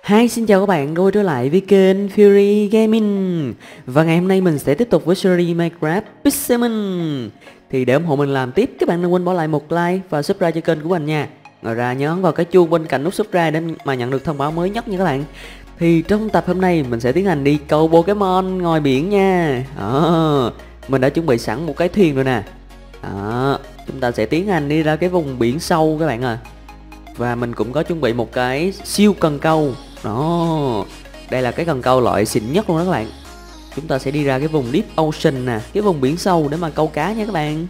Hi, xin chào các bạn đã quay trở lại với kênh Fury Gaming. Và ngày hôm nay mình sẽ tiếp tục với series Minecraft Pixelmon. Thì để ủng hộ mình làm tiếp, các bạn đừng quên bỏ lại một like và subscribe cho kênh của mình nha. Ngoài ra nhớ ấn vào cái chuông bên cạnh nút subscribe để mà nhận được thông báo mới nhất nha các bạn. Thì trong tập hôm nay mình sẽ tiến hành đi câu Pokemon ngoài biển nha. Mình đã chuẩn bị sẵn một cái thuyền rồi nè. Chúng ta sẽ tiến hành đi ra cái vùng biển sâu các bạn à. Và mình cũng có chuẩn bị một cái siêu cần câu. Đó, đây là cái cần câu loại xịn nhất luôn đó các bạn. Chúng ta sẽ đi ra cái vùng Deep Ocean nè, cái vùng biển sâu để mà câu cá nha các bạn.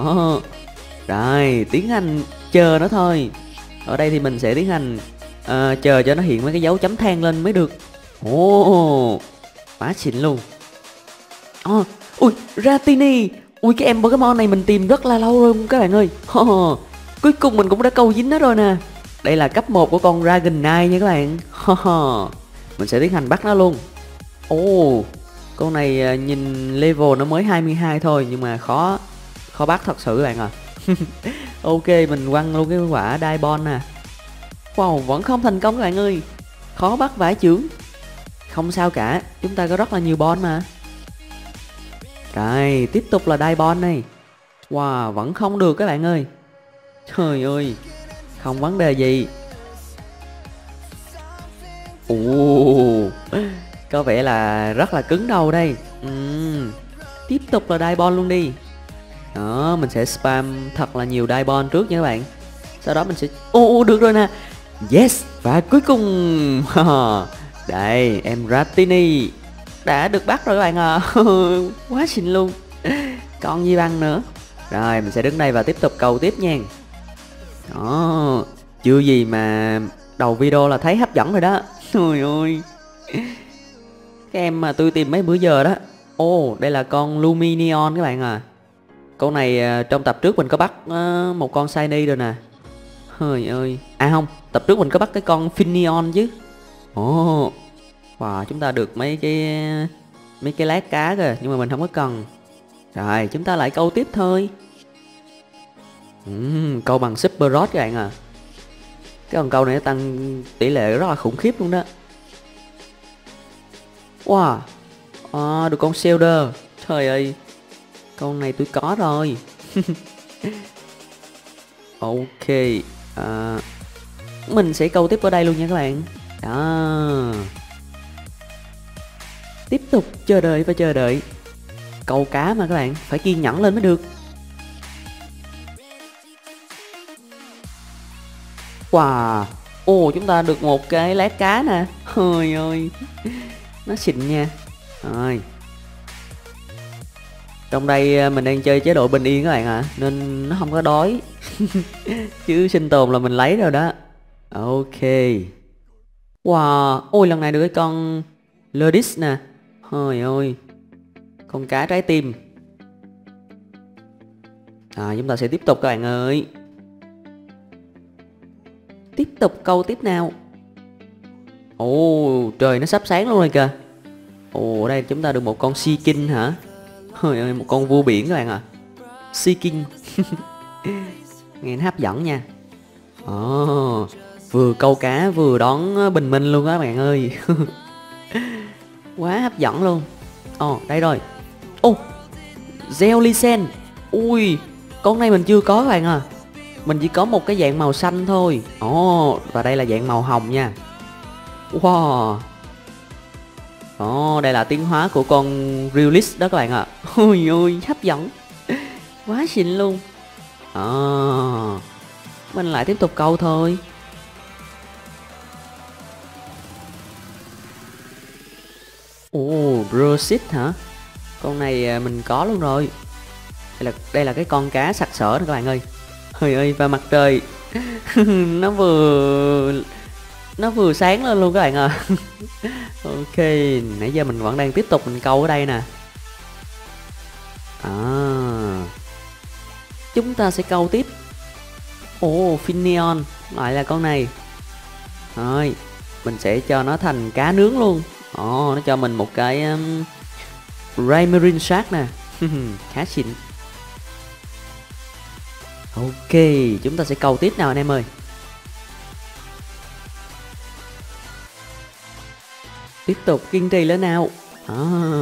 Rồi, tiến hành chờ nó thôi. Ở đây thì mình sẽ tiến hành chờ cho nó hiện mấy cái dấu chấm than lên mới được. Quá xịn luôn. Ui, Ratini. Ui, cái em Pokemon này mình tìm rất là lâu rồi các bạn ơi. Cuối cùng mình cũng đã câu dính nó rồi nè. Đây là cấp 1 của con Dragonite nha các bạn. Mình sẽ tiến hành bắt nó luôn. Con này nhìn level nó mới 22 thôi, nhưng mà khó bắt thật sự các bạn à. Ok, mình quăng luôn cái quả Diamond nè. Wow, vẫn không thành công các bạn ơi. Khó bắt vãi chưởng. Không sao cả, chúng ta có rất là nhiều bon mà. Rồi, tiếp tục là Diamond này. Wow, vẫn không được các bạn ơi. Trời ơi, không vấn đề gì. Có vẻ là rất là cứng đầu đây. Tiếp tục là Diamond luôn đi. Đó, mình sẽ spam thật là nhiều Diamond trước nha các bạn. Sau đó mình sẽ... được rồi nè. Yes, và cuối cùng đây, em Ratini đã được bắt rồi các bạn à. Quá xinh luôn. Còn gì bằng nữa. Rồi, mình sẽ đứng đây và tiếp tục câu tiếp nha. Đó, chưa gì mà đầu video là thấy hấp dẫn rồi đó. Trời ơi, cái em mà tôi tìm mấy bữa giờ đó. Đây là con Lumineon các bạn à. Con này trong tập trước mình có bắt một con Shiny rồi nè. Trời ơi, không, tập trước mình có bắt cái con Finneon chứ. Wow, chúng ta được mấy cái lát cá kìa, nhưng mà mình không có cần. Rồi, chúng ta lại câu tiếp thôi. Câu bằng Super Rod các bạn à. Cái con câu này nó tăng tỷ lệ rất là khủng khiếp luôn đó. Wow, được con Shellder. Trời ơi, con này tôi có rồi. Ok, mình sẽ câu tiếp ở đây luôn nha các bạn. Đó, tiếp tục chờ đợi và chờ đợi. Câu cá mà các bạn, phải kiên nhẫn lên mới được. Wow, chúng ta được một cái lát cá nè. Trời ơi, nó xịn nha. Rồi, trong đây mình đang chơi chế độ bình yên các bạn ạ, nên nó không có đói. Chứ sinh tồn là mình lấy rồi đó. Ok. Wow, lần này được cái con Lurdis nè. Trời ơi, con cá trái tim. Chúng ta sẽ tiếp tục các bạn ơi. Tiếp tục câu tiếp nào. Trời nó sắp sáng luôn rồi kìa. Ở đây chúng ta được một con Sea King hả? Trời ơi, một con vua biển các bạn à. Sea King. Nghe nó hấp dẫn nha. Vừa câu cá vừa đón bình minh luôn các bạn ơi. Quá hấp dẫn luôn. Đây rồi. Jellicent. Ui, con này mình chưa có các bạn à. Mình chỉ có một cái dạng màu xanh thôi. Và đây là dạng màu hồng nha. Wow. Đây là tiến hóa của con Realist đó các bạn ạ. Ôi ôi, hấp dẫn. Quá xịn luôn. Mình lại tiếp tục câu thôi. Brosit hả? Con này mình có luôn rồi. Đây là cái con cá sặc sỡ đó các bạn ơi. Trời ơi, và mặt trời nó vừa sáng lên luôn các bạn à. Ok, nãy giờ mình vẫn đang tiếp tục mình câu ở đây nè. Chúng ta sẽ câu tiếp. Finneon, lại là con này. Rồi, mình sẽ cho nó thành cá nướng luôn. Nó cho mình một cái Raymarine Shark nè. Khá xịn. Ok, chúng ta sẽ câu tiếp nào anh em ơi. Tiếp tục kiên trì lên nào. À.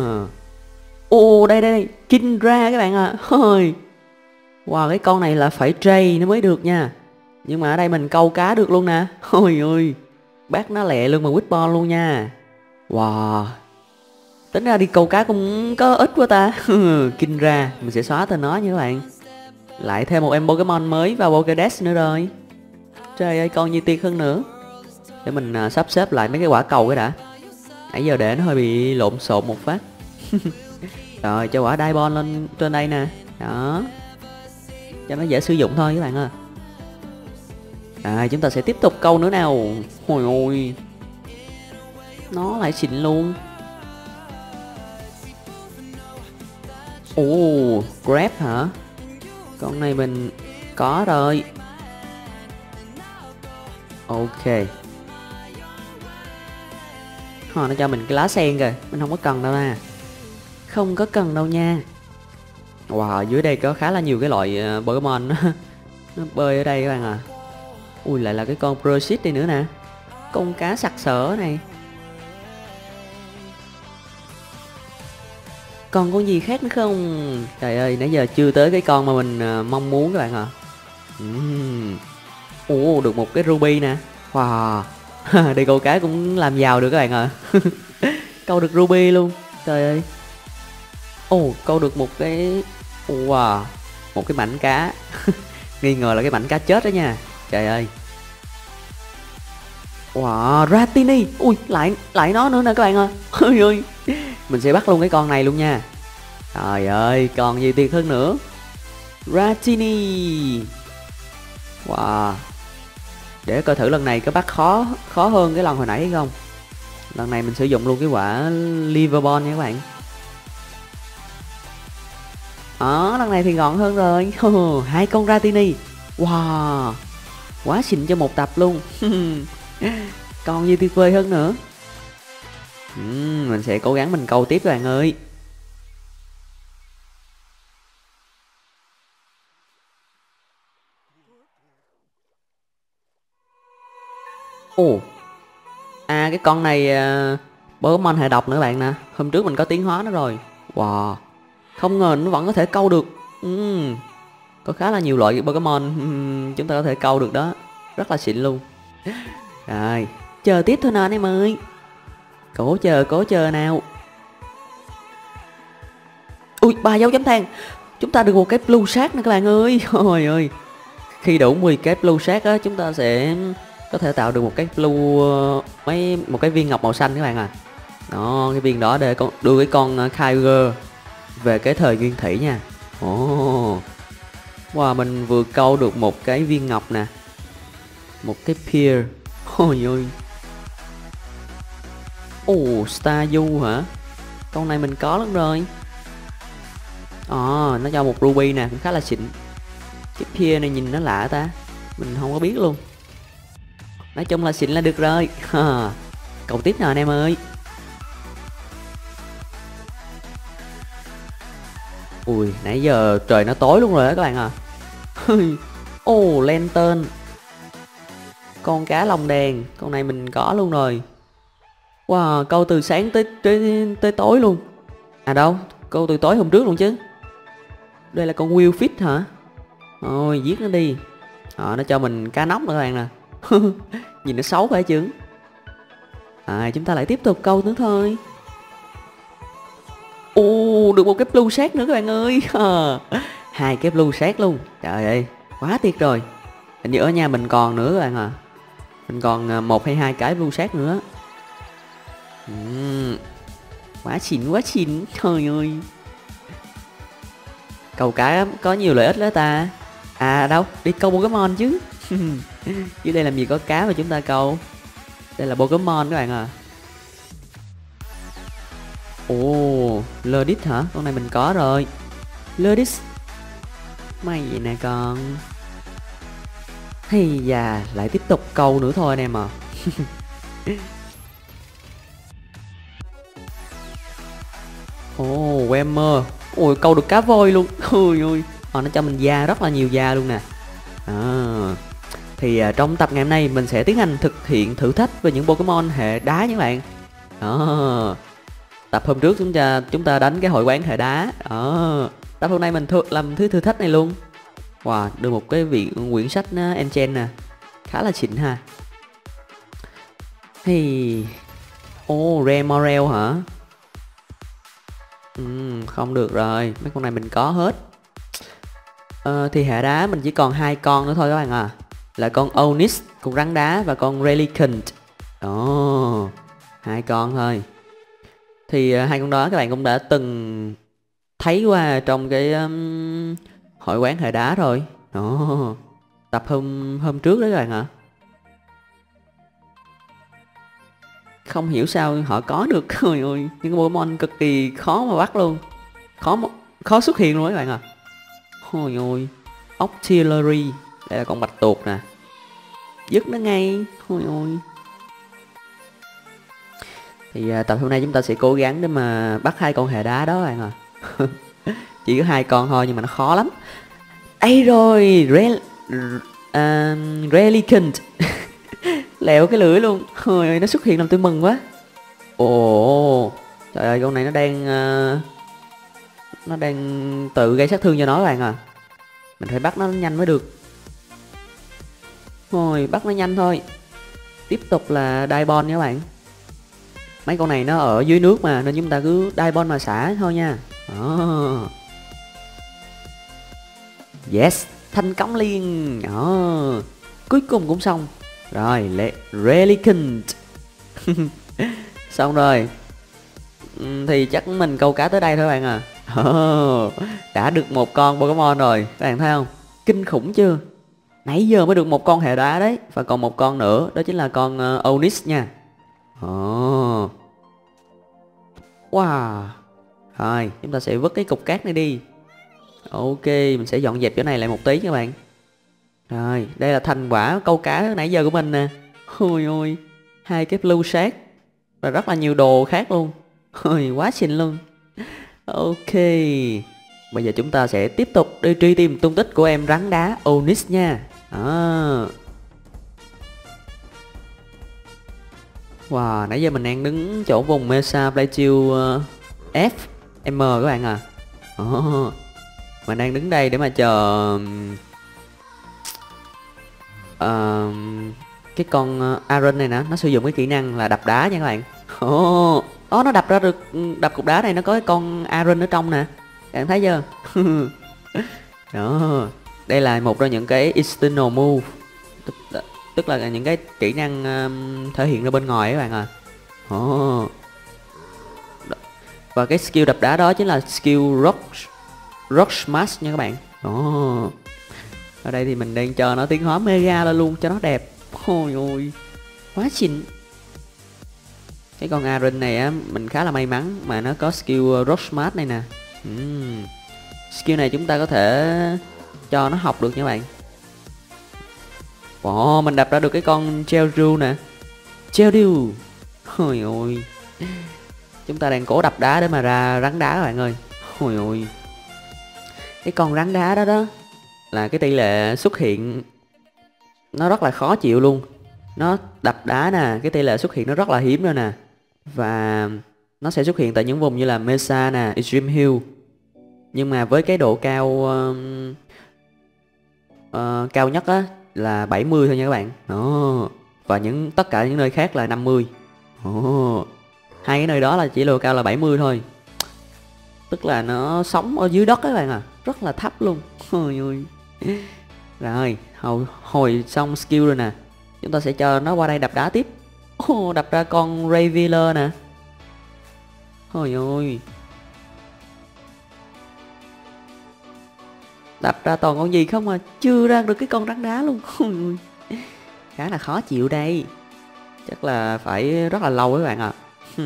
Ồ, đây, Kindra các bạn ạ. Ôi. Wow, cái con này là phải trade nó mới được nha. Nhưng mà ở đây mình câu cá được luôn nè. Ôi ôi. Bác nó lẹ luôn mà Witball luôn nha. Wow. Tính ra đi câu cá cũng có ít quá ta. Kindra, mình sẽ xóa tên nó nha các bạn. Lại thêm một em Pokemon mới vào Pokédex nữa rồi. Trời ơi, con gì tuyệt hơn nữa. Để mình sắp xếp lại mấy cái quả cầu cái đã. Nãy giờ để nó hơi bị lộn xộn một phát. Rồi cho quả Diamond lên trên đây nè. Đó. Cho nó dễ sử dụng thôi các bạn ơi. Chúng ta sẽ tiếp tục câu nữa nào. Ôi ôi. Nó lại xịn luôn. Ồ, Grab hả? Con này mình có rồi. Ok. Nó cho mình cái lá sen kìa. Mình không có cần đâu nè. Không có cần đâu nha. Wow, dưới đây có khá là nhiều cái loại Pokemon nó bơi ở đây các bạn à. Ui, lại là cái con Prosit đây nữa nè. Con cá sặc sỡ này. Còn con gì khác nữa không? Trời ơi, nãy giờ chưa tới cái con mà mình mong muốn các bạn à. Ồ, được một cái Ruby nè. Wow. Đây câu cá cũng làm giàu được các bạn à. Câu được Ruby luôn. Trời ơi. Ồ, câu được một cái... Wow. Một cái mảnh cá. Nghi ngờ là cái mảnh cá chết đó nha. Trời ơi. Wow, Ratini. Ui, lại nó nữa nè các bạn ơi. Ôi ơi. Mình sẽ bắt luôn cái con này luôn nha. Trời ơi, còn gì tuyệt hơn nữa. Ratini. Wow. Để coi thử lần này có bắt khó hơn cái lần hồi nãy hay không. Lần này mình sử dụng luôn cái quả Liverball nha các bạn. Lần này thì gọn hơn rồi. Hai con Ratini. Wow. Quá xịn cho một tập luôn. Còn gì tuyệt vời hơn nữa. Mình sẽ cố gắng mình câu tiếp các bạn ơi. Ồ. Cái con này Pokemon hệ độc nữa bạn nè. Hôm trước mình có tiến hóa nó rồi. Wow. Không ngờ nó vẫn có thể câu được. Có khá là nhiều loại Pokemon chúng ta có thể câu được đó. Rất là xịn luôn. Rồi, chờ tiếp thôi nè anh em ơi. Cố chờ nào. Ui, 3 dấu chấm than. Chúng ta được một cái blue shark nè các bạn ơi. Ôi ơi. Khi đủ 10 cái blue shark á, chúng ta sẽ có thể tạo được một cái blue một cái viên ngọc màu xanh các bạn à. Đó, cái viên đó để đưa cái con Kyogre về cái thời nguyên thủy nha. Wow, mình vừa câu được một cái viên ngọc nè. Một cái pear. Ôi ôi. Staryu hả? Con này mình có lắm rồi. Nó cho một ruby nè, cũng khá là xịn. Cái pear này nhìn nó lạ ta. Mình không có biết luôn. Nói chung là xịn là được rồi. Câu tiếp nào anh em ơi. Ui, nãy giờ trời nó tối luôn rồi đó các bạn à. Lantern. Con cá lồng đèn. Con này mình có luôn rồi. Wow, câu từ sáng tới tối luôn. Đâu, câu từ tối hôm trước luôn chứ. Đây là con Willfit hả? Ôi, giết nó đi. Nó cho mình cá nóc nữa các bạn nè. Nhìn nó xấu phải chứ. Chúng ta lại tiếp tục câu nữa thôi. Được một cái blue shark nữa các bạn ơi. 2 cái blue shark luôn. Trời ơi, quá tuyệt rồi. Hình như ở nhà mình còn nữa các bạn à. Mình còn 1 hay 2 cái blue shark nữa. Quá xịn. Trời ơi. Câu cá có nhiều lợi ích đó ta. Đâu, đi câu Pokemon chứ. Dưới đây làm gì có cá mà chúng ta câu. Đây là Pokemon các bạn à. Lurdis hả? Con này mình có rồi. Lurdis. Mày vậy nè con. Hay da, lại tiếp tục câu nữa thôi anh em à. Wemmer. Ôi, câu được cá voi luôn. Ôi ôi. Nó cho mình da, rất là nhiều da luôn nè. Thì trong tập ngày hôm nay mình sẽ tiến hành thực hiện thử thách về những Pokemon hệ đá nha các bạn. Đó. Tập hôm trước chúng ta đánh cái hội quán hệ đá. Đó. Tập hôm nay mình làm thứ thử thách này luôn. Wow, được một cái quyển sách enchant nè. Khá là xịn ha. Thì Rare Morel hả? Không được rồi, mấy con này mình có hết. Thì hệ đá mình chỉ còn 2 con nữa thôi các bạn à. Là con Onyx, con rắn đá, và con Relicanth. Đó, 2 con thôi. Thì 2 con đó các bạn cũng đã từng thấy qua trong cái hội quán hệ đá rồi. Đó, tập hôm trước đấy các bạn ạ. Không hiểu sao họ có được. Ôi ôi, những cái Pokemon cực kỳ khó mà bắt luôn. Khó xuất hiện luôn các bạn à. Ôi ôi, Octillery, đây là con bạch tuộc nè. Dứt nó ngay. Ôi ôi. Thì tập hôm nay chúng ta sẽ cố gắng để mà bắt 2 con hệ đá đó các bạn à. Chỉ có 2 con thôi nhưng mà nó khó lắm. Ây rồi, Relicanth. Lẹo cái lưỡi luôn. Ôi ơi, nó xuất hiện làm tôi mừng quá. Ồ, trời ơi, con này nó đang tự gây sát thương cho nó các bạn à. Mình phải bắt nó nhanh mới được. Thôi, bắt nó nhanh thôi. Tiếp tục là Diabon nha các bạn. Mấy con này nó ở dưới nước mà, nên chúng ta cứ Diabon mà xả thôi nha. Đó. Yes, thành công liền. Đó. Cuối cùng cũng xong. Rồi, Relicanth. Xong rồi. Thì chắc mình câu cá tới đây thôi các bạn à. Đã được một con Pokemon rồi, các bạn thấy không? Kinh khủng chưa? Nãy giờ mới được một con hệ đá đấy. Và còn một con nữa, đó chính là con Onyx nha. Wow. Rồi, chúng ta sẽ vứt cái cục cát này đi. Ok, mình sẽ dọn dẹp chỗ này lại một tí các bạn. Rồi, đây là thành quả câu cá nãy giờ của mình nè. Ôi ôi, 2 cái blue shark và rất là nhiều đồ khác luôn. Ôi, quá xinh luôn. Ok, bây giờ chúng ta sẽ tiếp tục đi truy tìm tung tích của em rắn đá Onyx nha. Wow, nãy giờ mình đang đứng chỗ vùng Mesa Plateau FM các bạn à. Mình đang đứng đây để mà chờ cái con Aron này nè, nó sử dụng cái kỹ năng là đập đá nha các bạn. Đó, nó đập ra được, đập cục đá này nó có cái con Aron ở trong nè. Các bạn thấy chưa? Đó, đây là một trong những cái external move, tức là những cái kỹ năng thể hiện ra bên ngoài các bạn à. Và cái skill đập đá đó chính là skill Rock Smash nha các bạn. Ở đây thì mình đang chờ nó tiến hóa mega lên luôn cho nó đẹp. Ôi ôi, quá xinh. Cái con Aron này á, mình khá là may mắn mà nó có skill Rock Smash này nè. Skill này chúng ta có thể cho nó học được nha bạn. Mình đập ra được cái con Geodude nè. Geodude. Ôi ôi, chúng ta đang cố đập đá để mà ra rắn đá các bạn ơi. Ôi ôi, cái con rắn đá đó đó là cái tỷ lệ xuất hiện nó rất là khó chịu luôn. Nó đập đá nè, cái tỷ lệ xuất hiện nó rất là hiếm rồi nè. Và nó sẽ xuất hiện tại những vùng như là Mesa nè, Extreme Hill. Nhưng mà với cái độ cao cao nhất á là 70 thôi nha các bạn. Và tất cả những nơi khác là 50. Hai cái nơi đó là chỉ độ cao là 70 thôi. Tức là nó sống ở dưới đất các bạn à, rất là thấp luôn. Ôi ôi. Rồi, hồi xong skill rồi nè. Chúng ta sẽ cho nó qua đây đập đá tiếp. Đập ra con Revealer nè. Ôi ôi, đập ra toàn con gì không mà chưa ra được cái con rắn đá luôn. Khá là khó chịu đây. Chắc là phải rất là lâu các bạn ạ.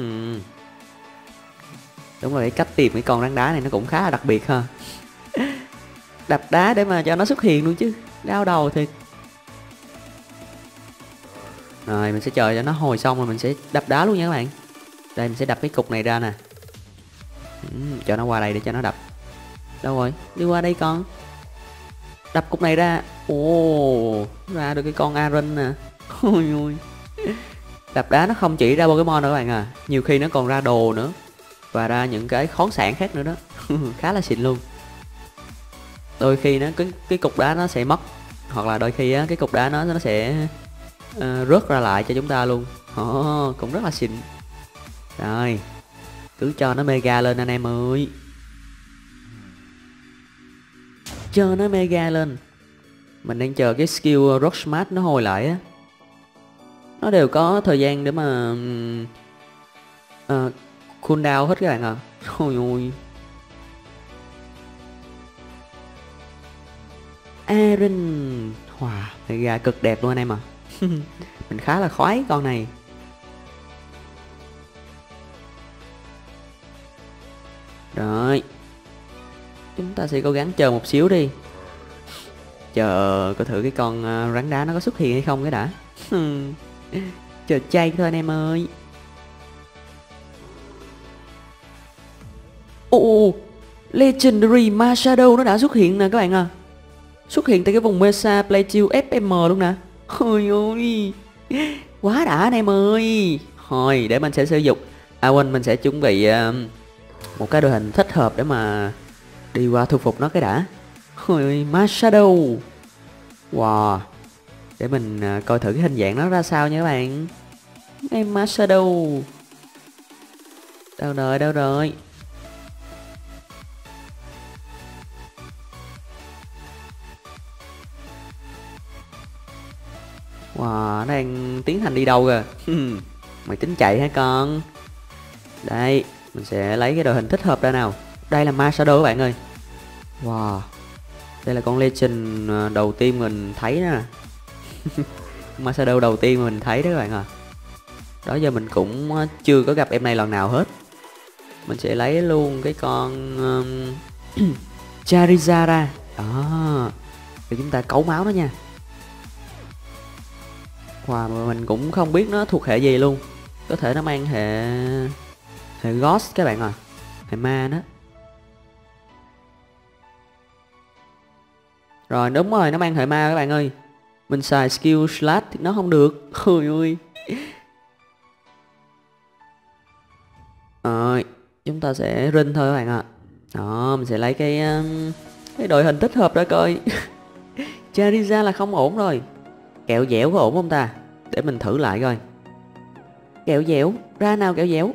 Đúng rồi, cái cách tìm cái con rắn đá này nó cũng khá là đặc biệt ha. Đập đá để mà cho nó xuất hiện luôn chứ, đau đầu thiệt. Rồi mình sẽ chờ cho nó hồi xong rồi mình sẽ đập đá luôn nha các bạn. Đây mình sẽ đập cái cục này ra nè. Cho nó qua đây để cho nó đập. Đâu rồi, đi qua đây con. Đập cục này ra. Ra được cái con Aron nè. Ôi ôi, Đập đá nó không chỉ ra Pokemon nữa các bạn à, nhiều khi nó còn ra đồ nữa và ra những cái khoáng sản khác nữa đó. Khá là xịn luôn. Đôi khi nó cái cục đá nó sẽ mất, hoặc là đôi khi á, cái cục đá nó sẽ rớt ra lại cho chúng ta luôn. Cũng rất là xịn. Rồi, cứ cho nó mega lên anh em ơi, cho nó mega lên. Mình đang chờ cái skill Rock Smash nó hồi lại á. Nó đều có thời gian để mà cooldown hết các bạn à. Ôi ôi. Aaron, wow, mega cực đẹp luôn anh em à. Mình khá là khoái con này. Rồi, chúng ta sẽ cố gắng chờ một xíu đi. Chờ coi thử cái con rắn đá nó có xuất hiện hay không cái đã. Chờ chay thôi anh em ơi. Ồ, Legendary Marshadow nó đã xuất hiện nè các bạn à. Xuất hiện tại cái vùng Mesa Playfield FM luôn nè. Ôi ôi, quá đã anh em ơi. Thôi để mình sẽ sử dụng, quên, mình sẽ chuẩn bị một cái đội hình thích hợp để mà đi qua thu phục nó cái đã. Ôi, Marshadow. Wow, để mình coi thử cái hình dạng nó ra sao nha các bạn. Em Marshadow. Đâu rồi, đâu rồi. Wow, nó đang tiến hành đi đâu kìa. Mày tính chạy hả con? Đây, mình sẽ lấy cái đội hình thích hợp ra nào. Đây là Marshadow các bạn ơi. Wow, đây là con Legend đầu tiên mình thấy nè. Marshadow đầu tiên mình thấy đó các bạn à. Đó giờ mình cũng chưa có gặp em này lần nào hết. Mình sẽ lấy luôn cái con Charizard ra. Đó, để chúng ta cấu máu nó nha. Wow, mà mình cũng không biết nó thuộc hệ gì luôn. Có thể nó mang hệ Ghost các bạn à, hệ ma đó. Rồi đúng rồi, nó mang hệ ma các bạn ơi. Mình xài skill slash thì nó không được. Ôi ôi. Rồi, chúng ta sẽ rin thôi các bạn ạ. Đó, mình sẽ lấy cái đội hình thích hợp ra coi. Charizard là không ổn rồi. Kẹo dẻo có ổn không ta? Để mình thử lại coi. Kẹo dẻo, ra nào kẹo dẻo.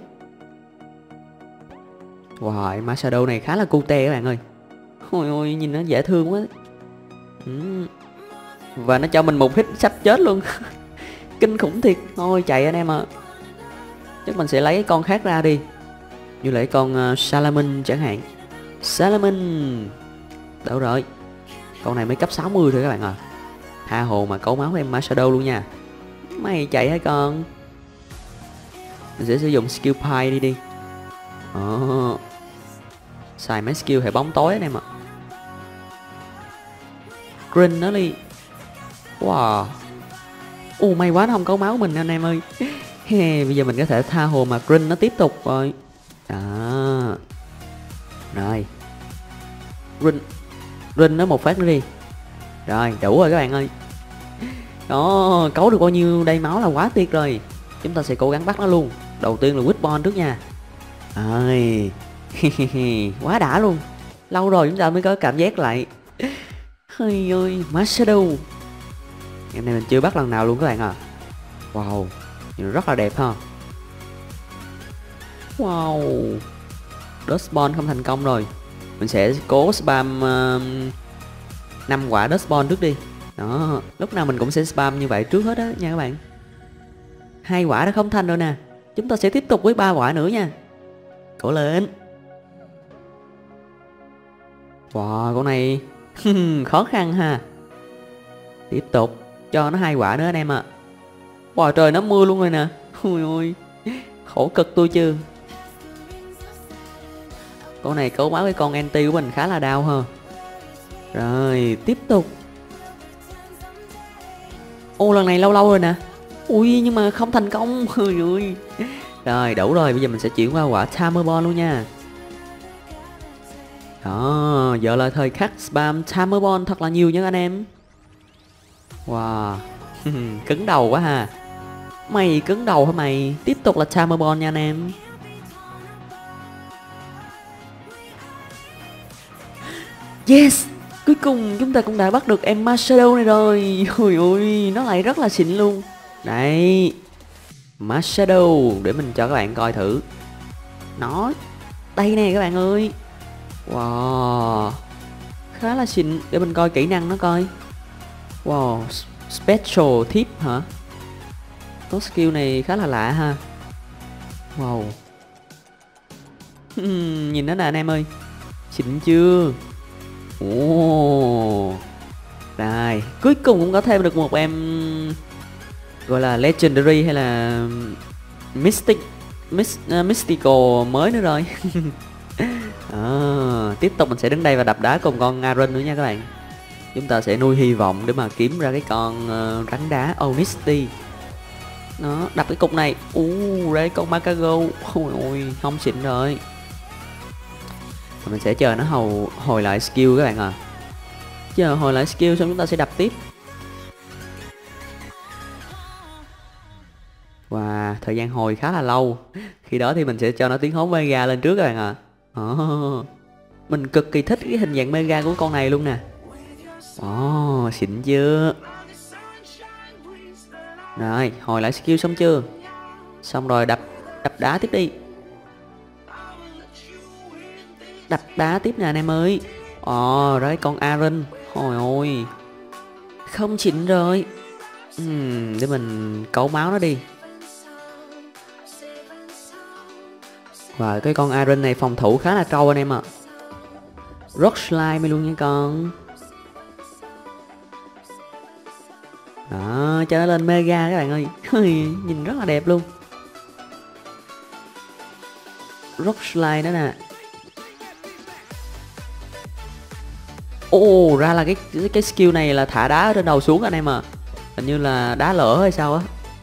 Wow, Marshadow này khá là cute các bạn ơi. Ôi ôi, nhìn nó dễ thương quá. Và nó cho mình một hit sắp chết luôn. Kinh khủng thiệt. Thôi chạy anh em ạ. Chắc mình sẽ lấy con khác ra đi. Như lấy con Salamin chẳng hạn. Salamin. Đâu rồi? Con này mới cấp 60 thôi các bạn à. Tha hồ mà cấu máu em Marshadow luôn nha. Mày chạy hả con? Mình sẽ sử dụng skill pie đi. Xài mấy skill hệ bóng tối anh em ạ. Green nó đi. Wow. May quá nó không cấu máu mình anh em ơi. Bây giờ mình có thể tha hồ mà Green nó tiếp tục rồi. Đó. Rồi. Green nó một phát nữa đi. Rồi đủ rồi các bạn ơi. Đó, cấu được bao nhiêu đây máu là quá tuyệt rồi. Chúng ta sẽ cố gắng bắt nó luôn. Đầu tiên là Witbon trước nha. Rồi. Quá đã luôn. Lâu rồi chúng ta mới có cảm giác lại. Ôi ơi, Marshadow. Em này mình chưa bắt lần nào luôn các bạn à. Wow, nhìn rất là đẹp ha. Wow, Dustball không thành công rồi. Mình sẽ cố spam 5 quả Dustball trước đi. Đó, lúc nào mình cũng sẽ spam như vậy trước hết á nha các bạn. 2 quả đã không thành rồi nè. Chúng ta sẽ tiếp tục với 3 quả nữa nha. Cố lên. Wow, con này khó khăn ha. Tiếp tục cho nó 2 quả nữa anh em ạ. Wow, trời nó mưa luôn rồi nè. Ui ôi, khổ cực tôi chưa. Con này cấu máu cái con anti của mình khá là đau ha. Rồi tiếp tục. Lần này lâu lâu rồi nè. Ui nhưng mà không thành công. Ui ui. Rồi đủ rồi, bây giờ mình sẽ chuyển qua quả Timer Ball luôn nha. Đó, giờ là thời khắc spam Timer Ball thật là nhiều nha anh em. Wow. Cứng đầu quá ha. Mày cứng đầu hả mày? Tiếp tục là Timer Ball nha anh em. Yes, cuối cùng chúng ta cũng đã bắt được em Marshadow này rồi. Ôi ôi, nó lại rất là xịn luôn. Đấy, Marshadow, để mình cho các bạn coi thử. Nó, đây nè các bạn ơi. Wow, khá là xịn. Để mình coi kỹ năng nó coi. Wow, Special Tip hả? Có skill này khá là lạ ha. Wow. Nhìn nó nè anh em ơi. Xịn chưa? Ồ. Rồi, cuối cùng cũng có thêm được một em gọi là Legendary hay là Mystical mới nữa rồi. Tiếp tục mình sẽ đứng đây và đập đá cùng con Aaron nữa nha các bạn. Chúng ta sẽ nuôi hy vọng để mà kiếm ra cái con rắn đá Onyxty. Nó đập cái cục này. Đây con Macago. Ôi ôi, không xịn rồi. Mình sẽ chờ nó hồi lại skill các bạn à. Chờ hồi lại skill xong chúng ta sẽ đập tiếp. Và thời gian hồi khá là lâu. Khi đó thì mình sẽ cho nó tiến hóa Mega lên trước các bạn ạ. Mình cực kỳ thích cái hình dạng Mega của con này luôn nè. Xịn chưa? Rồi, hồi lại skill xong chưa? Xong rồi đập đá tiếp đi. Đập đá tiếp nè anh em ơi. Rồi con Aaron. Ôi ôi, không xịn rồi. Để mình cấu máu nó đi. Và cái con Aaron này phòng thủ khá là trâu anh em ạ. Rock Slime luôn nha con. Đó, cho nó lên Mega các bạn ơi. Nhìn rất là đẹp luôn. Rock Slime đó nè. Ra là cái skill này là thả đá ở trên đầu xuống anh em à. Hình như là đá lửa hay sao á.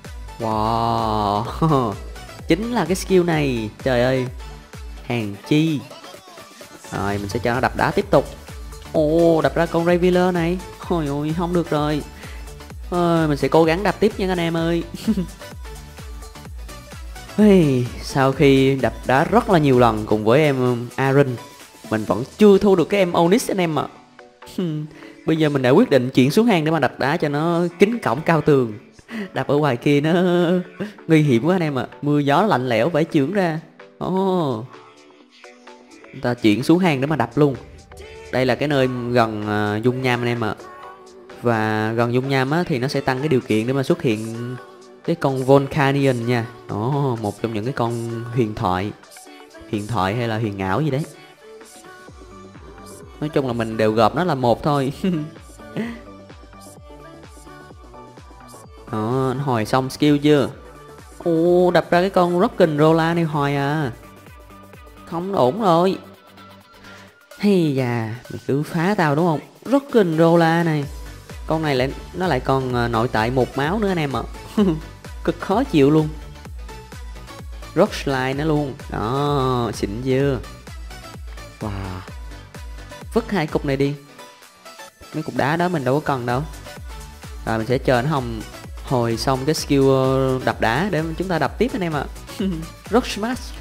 Wow. Chính là cái skill này. Trời ơi, hàng chi. Rồi mình sẽ cho nó đập đá tiếp tục. Đập ra con Revealer này. Ôi ôi, không được rồi. Mình sẽ cố gắng đập tiếp nha anh em ơi. Sau khi đập đá rất là nhiều lần cùng với em Aaron, mình vẫn chưa thu được cái em Onyx anh em ạ. Bây giờ mình đã quyết định chuyển xuống hang để mà đập đá cho nó kín cổng cao tường. Đập ở ngoài kia nó nguy hiểm quá anh em ạ. Mưa gió lạnh lẽo phải chưởng ra. Chúng ta chuyển xuống hang để mà đập luôn. Đây là cái nơi gần dung nham anh em ạ. Và gần dung nham á, thì nó sẽ tăng cái điều kiện để mà xuất hiện cái con Volcanion nha. Một trong những cái con huyền thoại hay là huyền ảo gì đấy. Nói chung là mình đều gộp nó là một thôi. Nó hồi xong skill chưa? Đập ra cái con Rock'n'Rolla này hoài à. Không ổn rồi. Hay da, mày cứ phá tao đúng không? Rock'n'Rolla này. Con này nó lại còn nội tại một máu nữa anh em ạ. Cực khó chịu luôn. Rock Slide nó luôn. Đó, xịn chưa? Wow. Vứt hai cục này đi. Mấy cục đá đó mình đâu có cần đâu. Rồi mình sẽ chờ nó hồi xong cái skill đập đá để chúng ta đập tiếp anh em ạ. Rock Smash.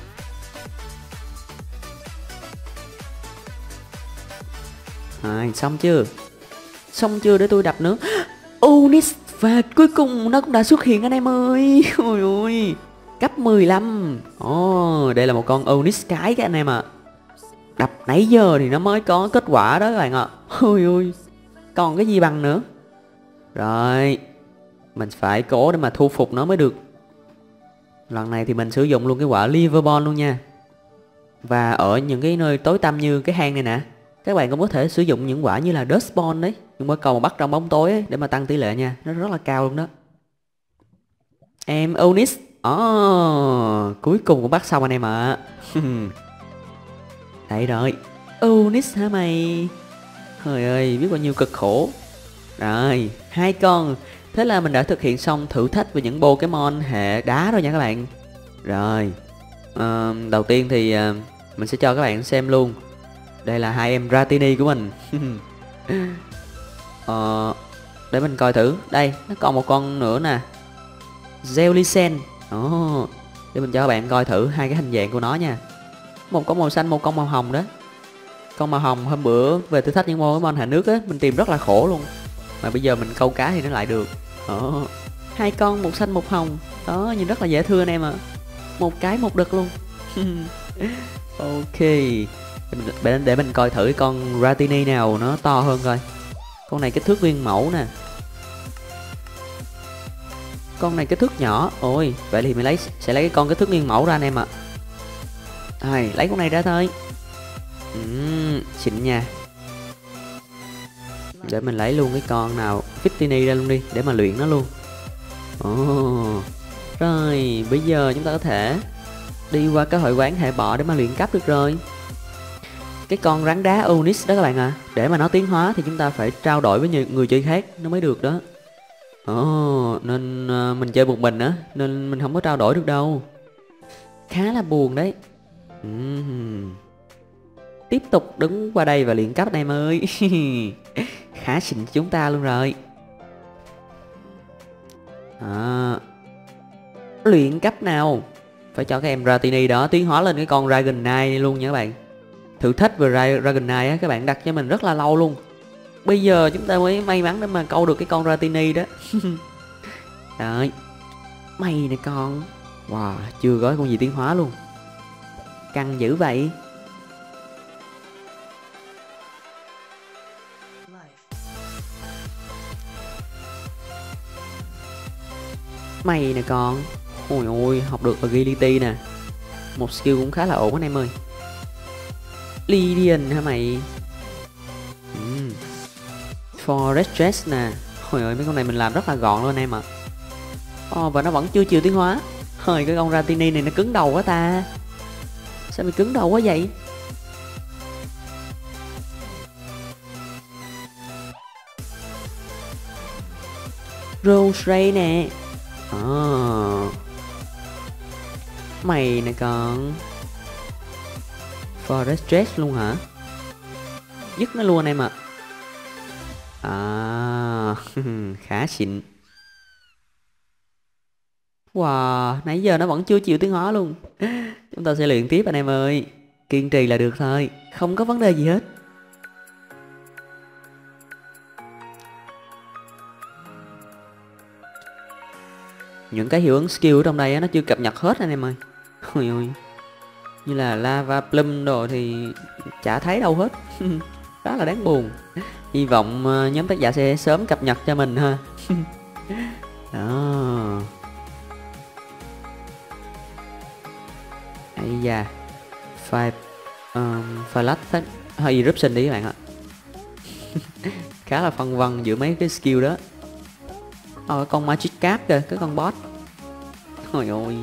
Rồi, xong chưa? Xong chưa để tôi đập nữa. Onyx. Và cuối cùng nó cũng đã xuất hiện anh em ơi. Ôi ôi, cấp 15. Đây là một con Onyx cái anh em ạ. Đập nãy giờ thì nó mới có kết quả đó các bạn ạ. Ôi ôi, còn cái gì bằng nữa. Rồi, mình phải cố để mà thu phục nó mới được. Lần này thì mình sử dụng luôn cái quả Liverball luôn nha. Và ở những cái nơi tối tăm như cái hang này nè, các bạn cũng có thể sử dụng những quả như là Dustball đấy, những quả cầu bắt trong bóng tối ấy, để mà tăng tỷ lệ nha. Nó rất là cao luôn đó. Em Onyx. Cuối cùng cũng bắt xong anh em ạ. Đấy rồi, Onyx hả mày? Trời ơi, biết bao nhiêu cực khổ. Rồi, 2 con. Thế là mình đã thực hiện xong thử thách về những Pokemon hệ đá rồi nha các bạn. Rồi, đầu tiên thì mình sẽ cho các bạn xem luôn. Đây là hai em Dratini của mình. Để mình coi thử. Đây, nó còn một con nữa nè. Jellicent. Ồ, để mình cho các bạn coi thử hai cái hình dạng của nó nha. Một con màu xanh, một con màu hồng đó. Con màu hồng hôm bữa về thử thách những môn hạ nước á, mình tìm rất là khổ luôn. Mà bây giờ mình câu cá thì nó lại được. Ồ, hai con, một xanh một hồng. Đó, nhìn rất là dễ thương anh em ạ. Một cái một đực luôn. Ok, để mình coi thử con Ratini nào nó to hơn coi. Con này kích thước nguyên mẫu nè. Con này kích thước nhỏ. Ôi, vậy thì mình sẽ lấy cái con kích thước nguyên mẫu ra anh em ạ. Lấy con này ra thôi. Xịn nha. Để mình lấy luôn cái con nào Fitini ra luôn đi, để mà luyện nó luôn. Rồi, bây giờ chúng ta có thể đi qua cái hội quán hệ bọ để mà luyện cấp được rồi. Cái con rắn đá Onyx đó các bạn ạ. Để mà nó tiến hóa thì chúng ta phải trao đổi với người chơi khác nó mới được đó. Nên mình chơi một mình á, nên mình không có trao đổi được đâu. Khá là buồn đấy. Tiếp tục đứng qua đây và luyện cấp anh em ơi. Khá xịn chúng ta luôn rồi. Luyện cấp nào. Phải cho các em Ratini đó tiến hóa lên cái con Dragonite luôn nha các bạn. Thử thách về Dragonite á, các bạn đặt cho mình rất là lâu luôn. Bây giờ chúng ta mới may mắn để mà câu được cái con Ratini đó. Đấy. Mày nè con. Wow, chưa có con gì tiến hóa luôn. Căng dữ vậy. Mày nè con. Ôi ôi, học được agility nè. Một skill cũng khá là ổn anh em ơi. Lydian hả mày? Forest Dress nè. Ôi ơi, mấy con này mình làm rất là gọn luôn anh em ạ. Và nó vẫn chưa chịu tiến hóa. Hơi cái con Ratini này nó cứng đầu quá ta. Sao mày cứng đầu quá vậy? Rose Ray nè. Mày nè con. Forest Dress luôn hả? Dứt nó luôn anh em ạ. Khá xịn. Wow, nãy giờ nó vẫn chưa chịu tiến hóa luôn. Chúng ta sẽ luyện tiếp anh em ơi. Kiên trì là được thôi, không có vấn đề gì hết. Những cái hiệu ứng skill ở trong đây á, nó chưa cập nhật hết anh em ơi. Ôi ôi. Như là Lava Plum đồ thì chả thấy đâu hết. Rất là đáng buồn. Hy vọng nhóm tác giả sẽ sớm cập nhật cho mình ha. Đó. Ây da. Flash hay eruption đi các bạn ạ. Khá là phân vân giữa mấy cái skill đó. Con Magic Card kìa, cái con boss. Ôi ôi.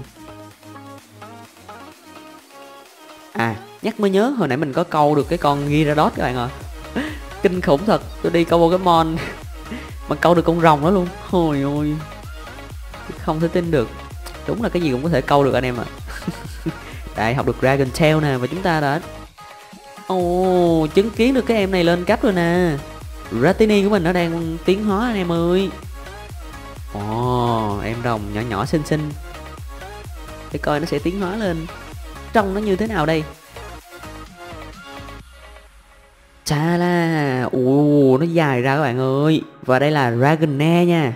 Nhắc mới nhớ hồi nãy mình có câu được cái con Gyarados các bạn ạ. Kinh khủng thật, tôi đi câu Pokemon mà câu được con rồng đó luôn. Ôi ôi. Không thể tin được. Đúng là cái gì cũng có thể câu được anh em ạ. Đây, học được Dragon Tail nè. Và chúng ta đã chứng kiến được cái em này lên cấp rồi nè. Ratini của mình nó đang tiến hóa anh em ơi. Em rồng nhỏ nhỏ xinh xinh. Để coi nó sẽ tiến hóa lên. Trông nó như thế nào đây. Chà la. Nó dài ra các bạn ơi. Và đây là Dragonair nha.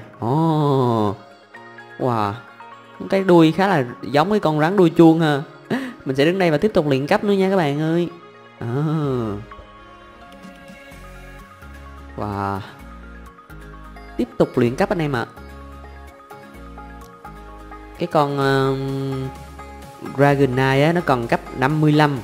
Wow. Cái đuôi khá là giống cái con rắn đuôi chuông ha. Mình sẽ đứng đây và tiếp tục luyện cấp nữa nha các bạn ơi. Wow. Tiếp tục luyện cấp anh em ạ. Cái con Dragonite á, nó còn cấp 55.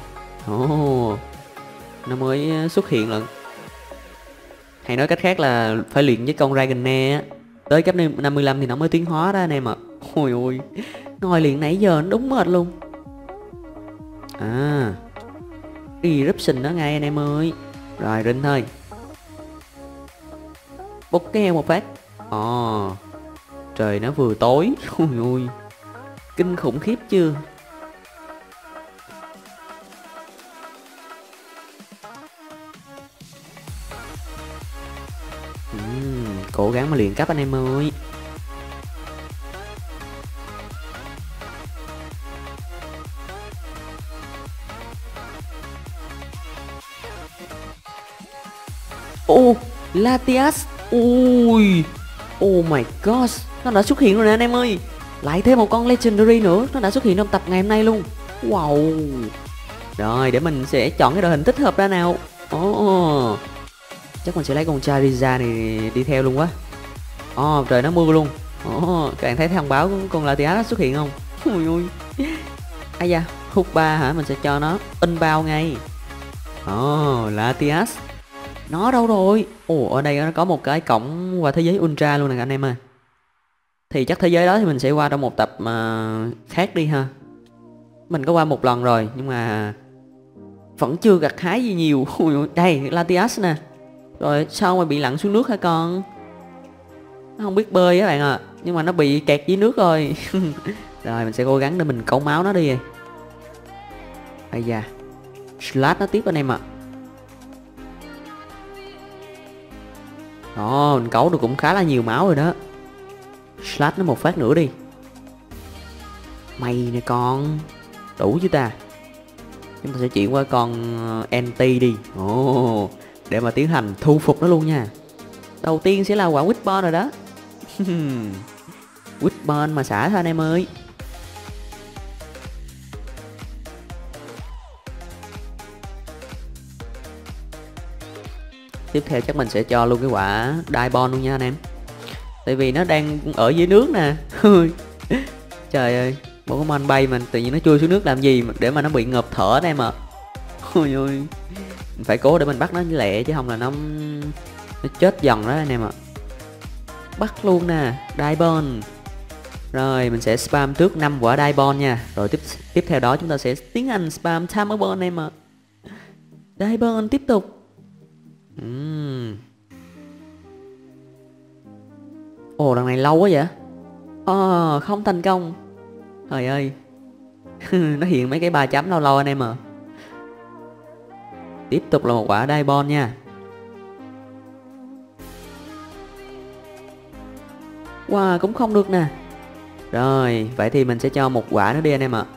Nó mới xuất hiện lần. Hay nói cách khác là phải luyện với con Dragonair á, tới cấp 55 thì nó mới tiến hóa đó anh em ạ. Ôi ôi. Ngồi luyện nãy giờ nó đúng mệt luôn. Eruption đó ngay anh em ơi. Rồi rinh thôi. Bút cái heo một phát. Trời nó vừa tối. Ôi ôi. Kinh khủng khiếp chưa. Cố gắng mà luyện cấp anh em ơi. Ô, Latias. Ui, oh my god, nó đã xuất hiện rồi nè anh em ơi. Lại thêm một con Legendary nữa, nó đã xuất hiện trong tập ngày hôm nay luôn. Wow. Rồi, để mình sẽ chọn cái đội hình thích hợp ra nào. Chắc mình sẽ lấy con Charizard này đi theo luôn quá. Trời nó mưa luôn. Các bạn thấy thông báo của con Latias xuất hiện không? Ui ui. Ai da, hút 3 hả? Mình sẽ cho nó inbound ngay. Latias. Nó đâu rồi? Ở đây nó có một cái cổng qua thế giới Ultra luôn nè anh em ơi. Thì chắc thế giới đó thì mình sẽ qua trong một tập khác đi ha. Mình có qua một lần rồi nhưng mà vẫn chưa gặt hái gì nhiều. Đây, Latias nè. Rồi sao mà bị lặn xuống nước hả con? Nó không biết bơi các bạn ạ. Nhưng mà nó bị kẹt dưới nước rồi. Rồi mình sẽ cố gắng để mình cấu máu nó đi. Ây da, Slash nó tiếp anh em ạ. Mình cấu được cũng khá là nhiều máu rồi đó. Slash nó một phát nữa đi. Mày nè con. Đủ chứ ta. Chúng ta sẽ chuyển qua con NT đi. Để mà tiến hành thu phục nó luôn nha. Đầu tiên sẽ là quả Wishbone rồi đó. Wishbone mà xả thôi anh em ơi. Tiếp theo chắc mình sẽ cho luôn cái quả Diamond luôn nha anh em. Tại vì nó đang ở dưới nước nè. Trời ơi, Pokemon bay mà tự nhiên nó chui xuống nước làm gì để mà nó bị ngợp thở anh em ạ. Ôi ôi. Mình phải cố để mình bắt nó lẹ chứ không là nó chết dần đó anh em ạ. Bắt luôn nè, Diamond. Rồi mình sẽ spam trước 5 quả Diamond nha. Rồi tiếp theo đó chúng ta sẽ tiến hành spam Tamabon anh em ạ. Diamond tiếp tục. Lần này lâu quá vậy. Không thành công. Trời ơi. Nó hiện mấy cái 3 chấm lâu lâu anh em à. Tiếp tục là một quả Diamond nha. Wow, cũng không được nè. Rồi, vậy thì mình sẽ cho một quả nữa đi anh em ạ.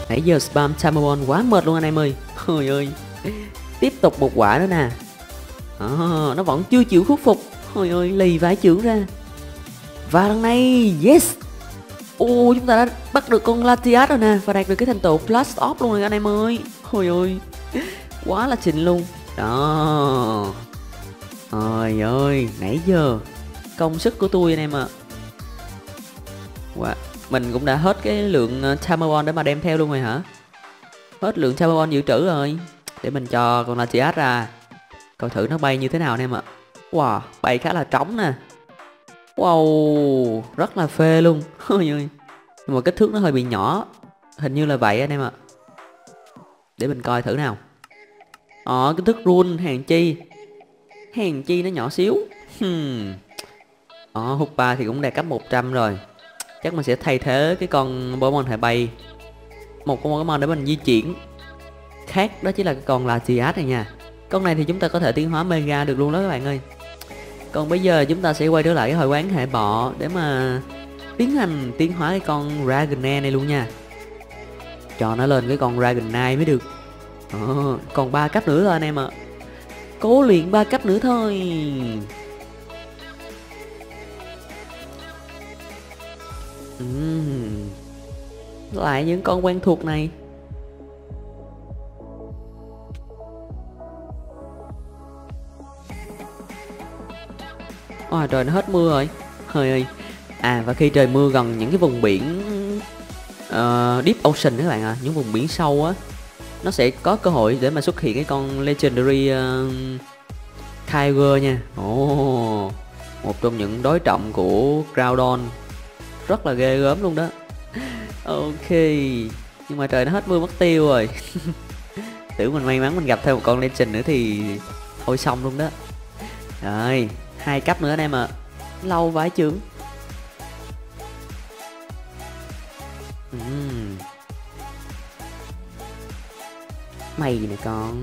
Nãy giờ spam Tamabon quá mệt luôn anh em ơi. Ôi ơi. Tiếp tục một quả nữa nè. Nó vẫn chưa chịu khuất phục. Ôi ơi, lì vãi chưởng ra. Và lần này, yes. Chúng ta đã bắt được con Latias rồi nè. Và đạt được cái thành tựu Blast Off luôn rồi anh em ơi. Ôi ơi, quá là xịn luôn. Đó. Ôi ơi, nãy giờ công sức của tôi anh em ạ. Mình cũng đã hết cái lượng Tamabon để mà đem theo luôn rồi hả? Hết lượng Tamabon dự trữ rồi. Để mình cho con Latias ra, coi thử nó bay như thế nào anh em ạ. Wow, bay khá là trống nè. Wow, rất là phê luôn. Ôi ơi. Nhưng mà kích thước nó hơi bị nhỏ. Hình như là vậy anh em ạ. Để mình coi thử nào. Kích thước run hèn chi nó nhỏ xíu. Hoopa thì cũng đạt cấp 100 rồi. Chắc mình sẽ thay thế cái con Pokemon hệ bay, một con Pokemon để mình di chuyển khác, đó chính là cái con Latias này nha. Con này thì chúng ta có thể tiến hóa Mega được luôn đó các bạn ơi. Còn bây giờ chúng ta sẽ quay trở lại cái hội quán hệ bọ để mà tiến hành tiến hóa cái con Dragonair này luôn nha. Cho nó lên cái con Dragonite mới được. Còn 3 cấp nữa thôi anh em ạ. Cố luyện 3 cấp nữa thôi. Lại những con quen thuộc này. Trời, nó hết mưa rồi. Hơi ơi. Và khi trời mưa gần những cái vùng biển Deep Ocean các bạn ạ, những vùng biển sâu á, nó sẽ có cơ hội để mà xuất hiện cái con Legendary Kyogre nha. Một trong những đối trọng của Groudon, rất là ghê gớm luôn đó. Ok, nhưng mà trời nó hết mưa mất tiêu rồi. Tưởng mình may mắn mình gặp thêm một con Legend nữa thì thôi xong luôn đó. Rồi, 2 cấp nữa anh em ạ. Lâu vãi chưởng. Mày nè con.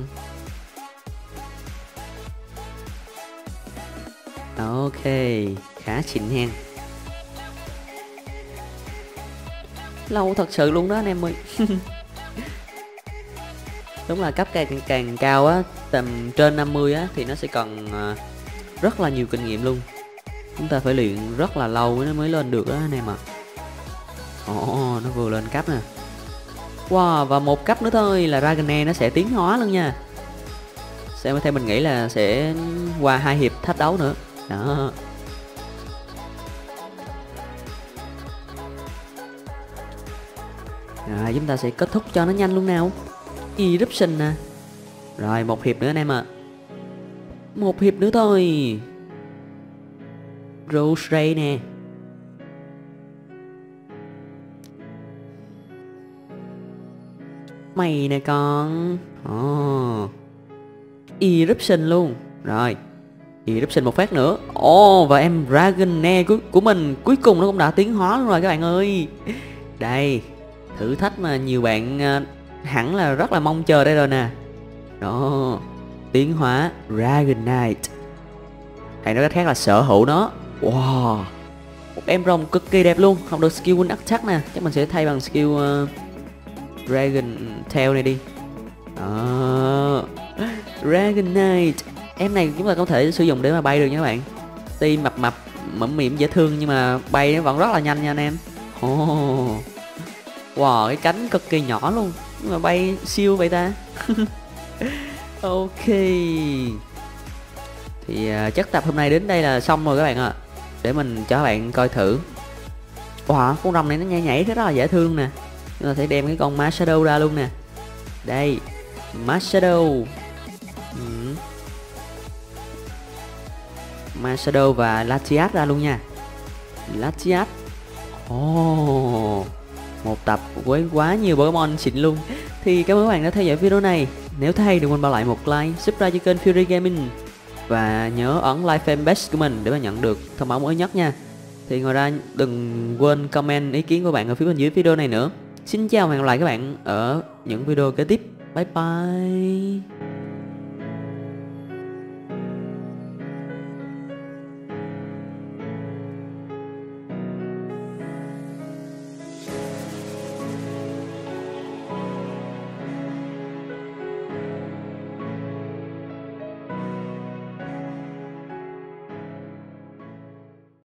Ok, khá xịn hen. Lâu thật sự luôn đó anh em ơi. Đúng là cấp càng cao á, tầm trên 50 á, thì nó sẽ cần rất là nhiều kinh nghiệm luôn. Chúng ta phải luyện rất là lâu nó mới lên được đó anh em ạ. Nó vừa lên cấp nè. Wow, và 1 cấp nữa thôi là Dragonair nó sẽ tiến hóa luôn nha. Theo mình nghĩ là sẽ qua 2 hiệp thách đấu nữa. Đó. Rồi chúng ta sẽ kết thúc cho nó nhanh luôn nào. Eruption nè. Rồi 1 hiệp nữa anh em ạ. 1 hiệp nữa thôi. Roseray nè. Mày nè con. Eruption luôn. Rồi Eruption một phát nữa. Và em Dragonair của mình cuối cùng nó cũng đã tiến hóa luôn rồi các bạn ơi. Đây, thử thách mà nhiều bạn hẳn là rất là mong chờ đây rồi nè. Đó, tiến hóa Dragonite, hay nói cách khác là sở hữu nó. Wow, một em rồng cực kỳ đẹp luôn. Học được skill Wind Attack nè. Chắc mình sẽ thay bằng skill Dragon Tail này đi. Đó, Dragonite. Em này chúng ta có thể sử dụng để mà bay được nha các bạn. Tuy mập mập mẫm mỉm dễ thương nhưng mà bay nó vẫn rất là nhanh nha anh em. Wow, cái cánh cực kỳ nhỏ luôn nhưng mà bay siêu vậy ta. Ok, thì chắc tập hôm nay đến đây là xong rồi các bạn ạ. Để mình cho các bạn coi thử. Wow, con rồng này nó nhảy nhảy rất là dễ thương nè. Chúng ta sẽ đem cái con Masadow ra luôn nè. Đây, Masadow. Masadow và Latias ra luôn nha. Latias. Một tập với quá nhiều Pokemon xịn luôn. Thì cảm ơn các bạn đã theo dõi video này. Nếu thấy đừng quên bỏ lại một like, subscribe cho kênh Fury Gaming và nhớ ấn like fanpage của mình để mà nhận được thông báo mới nhất nha. Thì ngoài ra đừng quên comment ý kiến của bạn ở phía bên dưới video này nữa. Xin chào và hẹn gặp lại các bạn ở những video kế tiếp. Bye bye.